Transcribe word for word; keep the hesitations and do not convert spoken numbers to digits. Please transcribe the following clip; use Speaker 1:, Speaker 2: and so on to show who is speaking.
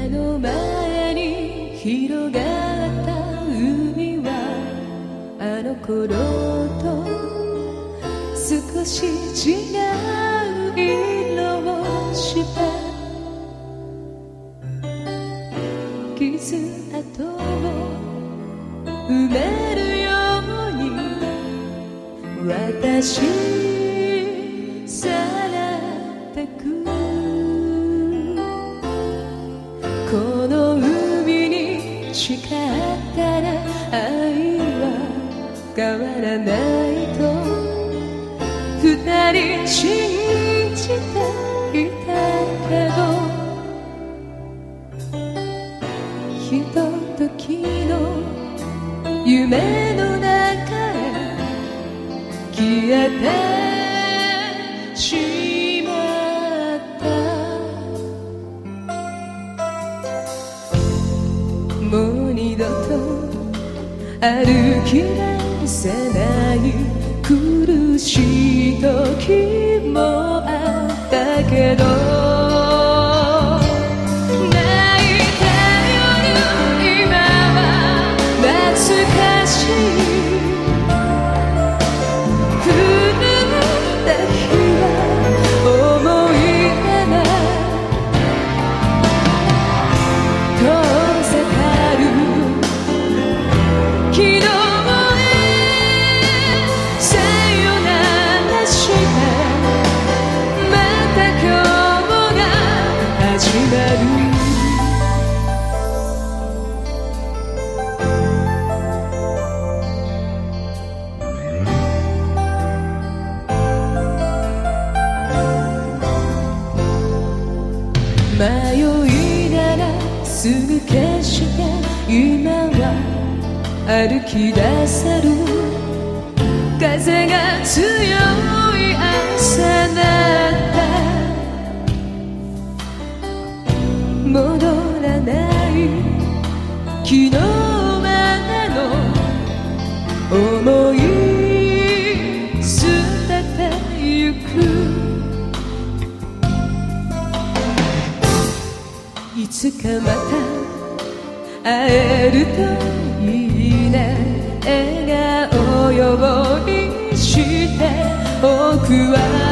Speaker 1: 目の前に広がった海はあの頃と少し違う色をした傷跡を埋めるように私さらってくこの海に誓ったら愛は変わらないと二人信じていたけどひとときの夢の中へ消えてしまったもう二度と歩き出せない苦しい時もあったけど泣いてる今は懐かしい降った日は思い出が遠ざかる昨日迷いならすぐ消して今は歩き出せる風が強い朝だった戻らない昨日までの思い捨ててゆくいつかまた会えるといいね笑顔を用意して僕は